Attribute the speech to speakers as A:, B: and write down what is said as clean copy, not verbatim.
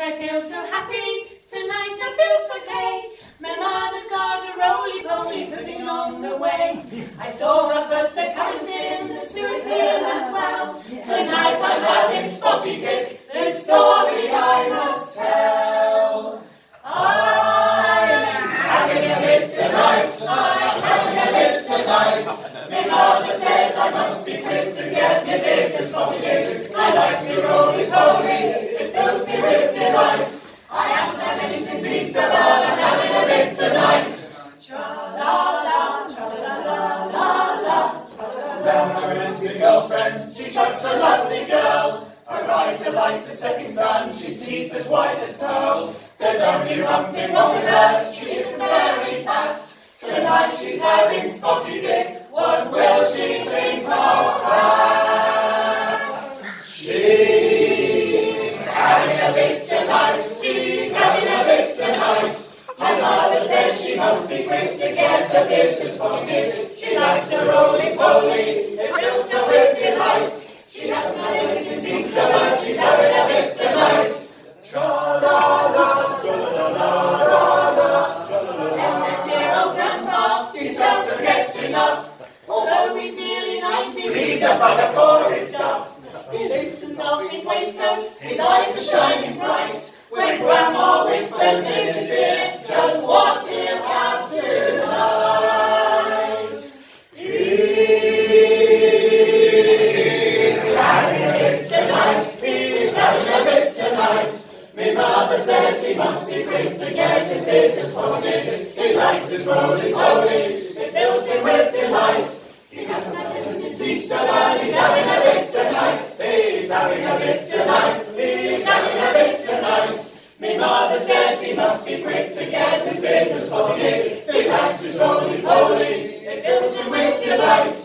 A: I feel so happy, tonight I feel so gay. My mother's got a roly-poly pudding on the way. I saw her put the currants in the suet in as well. Tonight I'm having Spotty Dick, this story I must tell. I'm having a bit tonight, I'm having a bit tonight. My mother says I must be quick to get me bit of Spotty Dick. I like to roly-poly, it fills me with delight. I haven't had any since Easter, but I'm having a bit tonight. Tra-la-la, tra-la-la-la-la, tra-la-la. There is my girlfriend, she's such a lovely girl. Her eyes are like the setting sun, she's teeth as white as pearl. There's only one thing wrong with her, she is very fat. Tonight she's having Spotty Dick, what will she think of that? She's having a bit tonight, she's having a bit tonight. My mother says she must be quick to get a bit of Spotty Dick. She likes a roly-poly, it fills her with delight. She hasn't had any since Easter, but she's having a bit tonight. Tra-la-la, tra-la-la-la-la, tra-la-la-la. Then there's dear old Grandpa, he seldom gets enough. Although he's nearly 90, he's a bugger for his stuff. He loosens off his waistcoat, his eyes are shining bright. When Grandma whispers in his ear just what he'll have tonight. He's having a bit tonight, he's having a bit tonight. My mother says he must be quick to get his bit of Spotty Dick. He likes his roly-poly, it fills him with delight. He hasn't had it since Easter, but he's having a bit tonight. He's having a bit tonight, he's having a bit tonight. My mother says he must be quick to get his bit of Spotty Dick. He likes his roly-poly, it fills him with delight.